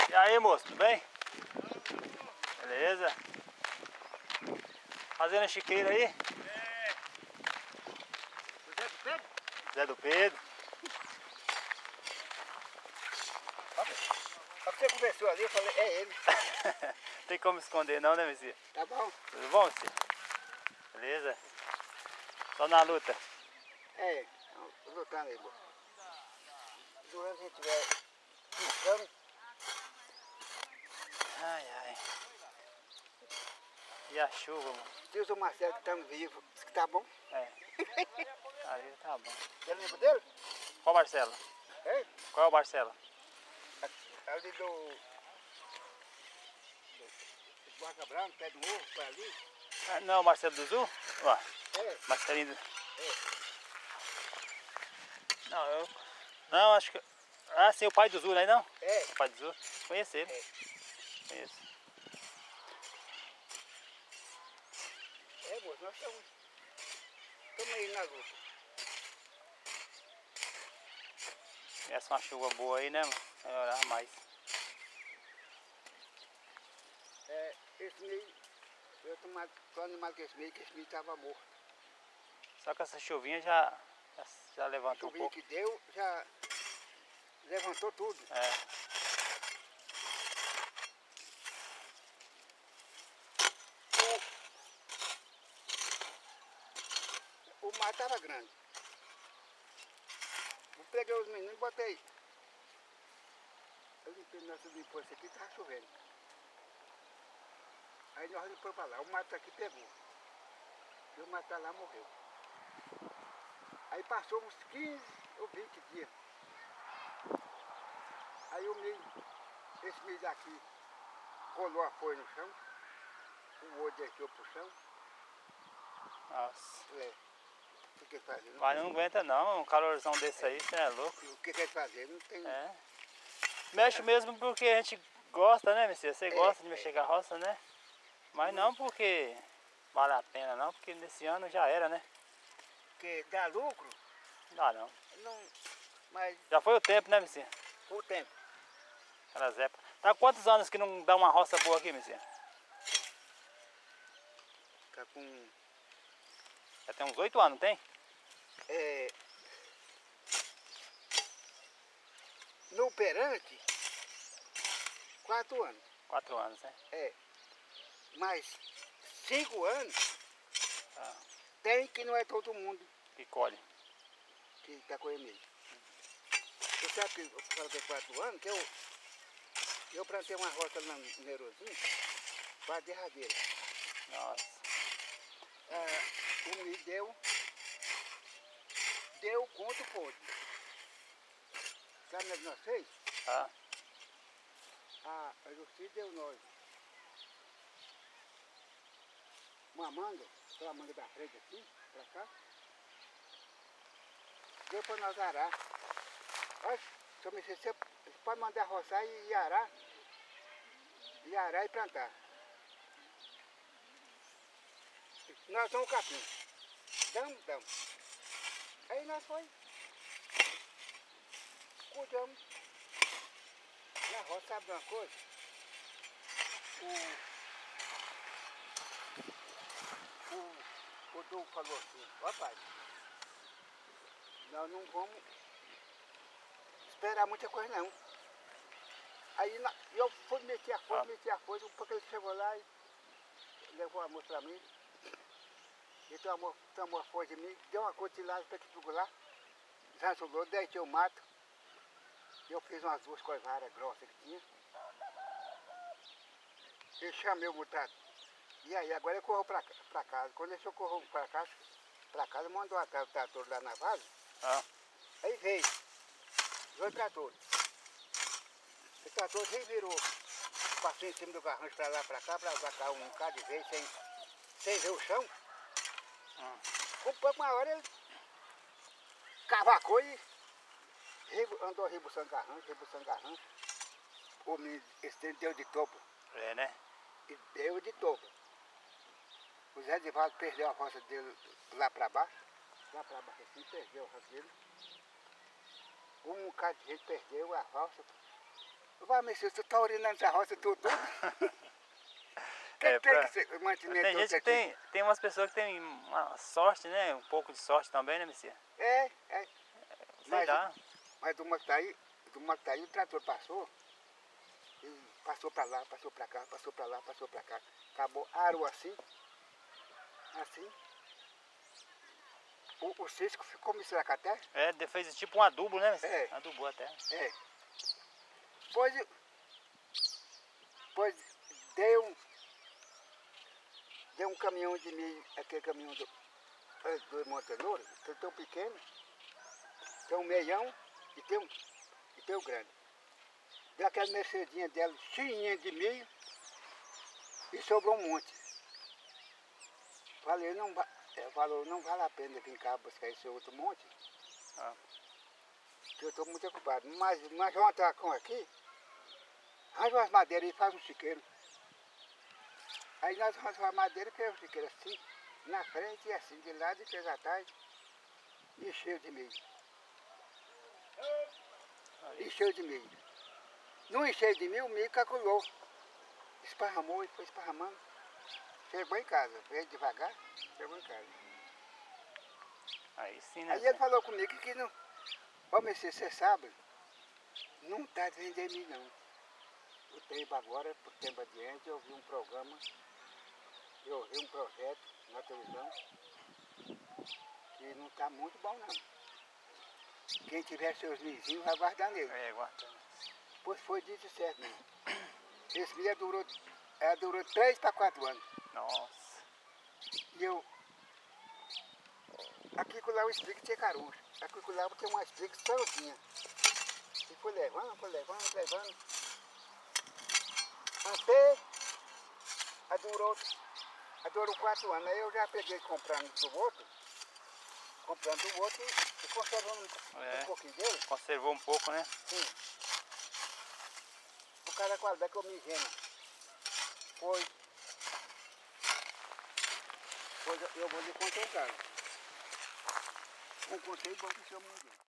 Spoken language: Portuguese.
E aí, moço, tudo bem? Beleza? Fazendo a chiqueira aí? É. Zé do Pedro? Zé do Pedro. Só que você conversou ali, eu falei, é ele. Tem como esconder não, né, Messias? Tá bom? Tudo bom, Messias? Beleza? Só na luta. É, lutando aí, moço. Durante que a gente estiver piscando, Ai, ai. E a chuva, mano? diz o Marcelo que estamos vivos, diz que tá bom. É. Aí tá bom. Você lembra dele? Qual Marcelo? É? Qual é o Marcelo? Ali do Barca Branca, pé do morro, foi ali. Ah, não, o Marcelo do Zul? Ó, É, Marcelinho. é. Não, eu... Não, acho que... Ah, sim, o pai do Zul, aí não? É. O pai do Zul. Conheço ele. É. Conheço. É, moço, nós estamos aí na luta. Essa é uma chuva boa aí, né, mano? Melhorar mais. É, esse meio, eu tô animado com esse meio, que esse meio estava morto. Só que essa chuvinha já A levantou um chuvinha pouco. que deu, já levantou tudo. É. O mar estava grande. Eu peguei os meninos e botei. Eu limpei, nós limpamos isso aqui, estava chovendo. Aí nós limpamos para lá, o mato aqui pegou. E o mato tá lá morreu. Aí passou uns 15 ou 20 dias. Aí o milho, esse milho daqui, colou a folha no chão, o outro deixou pro chão. Nossa. É. O que fazer? Mas não aguenta não, um calorzão desse aí, você é louco. O que quer fazer? Não tem. É. Mexe mesmo porque a gente gosta, né, Messias? Você gosta de É. mexer com a roça, né? Mas não porque vale a pena não, porque nesse ano já era, né? Porque dá lucro, Não dá não. não. Mas Já foi o tempo, né, Messias? com o tempo. Aquelas épocas. Tá há quantos anos que não dá uma roça boa aqui, Messias? Tá com. Já tem uns 8 anos, tem? É, no perante, 4 anos. 4 anos, né? É. Mas 5 anos Ah, tem que não é todo mundo que colhe. que está com ele. Você sabe que eu falo que é 4 anos, que eu plantei uma roça lá no Neurozinho para derradeira. Nossa. O milho deu quanto pôde. Sabe o que nós fez? Ah, A Justiça deu nós uma manga, aquela manga da frente assim, pra cá. Deu para nós arar. Olha, seu Messias, você pode mandar roçar e arar. E arar e plantar. Nós damos capim. Damos. Aí nós foi. Cuidamos. Na roça, sabe de uma coisa? O Dom falou assim, rapaz, nós não vamos esperar muita coisa não. Aí eu fui meter a foice, porque ele chegou lá e levou a moça pra mim. Ele tomou a foice de mim, deu uma cotilada para que lá, desansulou, deixei o mato. Eu fiz umas 2 coivaras grossas que tinha. E chamei o mutado. E aí, agora eu corro pra casa. Quando eu corro pra casa, mandou o trator lá na vaza. ah, Aí veio. 2 tratores. O trator revirou. Passou em cima do garrancho pra lá, pra cá, um bocado de vez, sem ver o chão. Um pouco uma hora ele cavacou e andou rebuçando garrancho. O menino deu de topo. é, né? E deu de topo. O Zé Divaldo perdeu a roça dele lá para baixo assim, perdeu a roça dele. Um bocado de gente perdeu a roça. Vai, mas você tá urinando essa roça tudo? É, Tem que ser mantimento tem gente que tem umas pessoas que tem uma sorte, né? Um pouco de sorte também, né, Messias? É. Sei lá. Mas do Mactaí o trator passou. E passou pra lá, passou pra cá, passou pra lá, passou pra cá. Acabou, arou assim. O cisco ficou me até. É, fez tipo um adubo, né, Messias? É. Adubou a terra. É. Pois deu um caminhão de milho, aquele caminhão do Montenegro, que é tão pequeno, tem um meião e tem o grande. Deu aquela mercedinha dela, cheinha de milho, e sobrou um monte. Falei, não vale a pena vir cá buscar esse outro monte, que eu estou muito ocupado. Mas vamos entrar com aqui, arranja umas madeiras e faz um chiqueiro. Aí nós arranjamos a madeira e fez um chiqueiro assim, na frente e assim, de lado e fez atrás, e encheu de milho. Encheu de milho. Não encheu de milho, o milho calculou. Esparramou e foi esparramando. Chegou em casa, veio devagar, chegou em casa. Aí sim, né? Aí ele falou comigo que não. Ó, Messias, você sabe, não está de vender milho não. O tempo agora, por tempo adiante, eu vi um programa, eu vi um projeto na televisão, que não está muito bom não. Quem tiver seus milhinhos vai guardar nele. É, guardando. Pois foi dito certo mesmo. Esse milho durou 3 para 4 anos. Nossa. E eu. Aqui com lá eu explico tinha caruncho. Aqui com lá eu tenho uma explica sozinha. E foi levando. Até durou 4 anos. Aí eu já peguei comprando do outro e conservando um pouquinho dele. Conservou um pouco, né? Sim. O cara qualidade que eu me engano. Pois eu vou lhe contar um caso. Um conselho bom que o senhor me deu.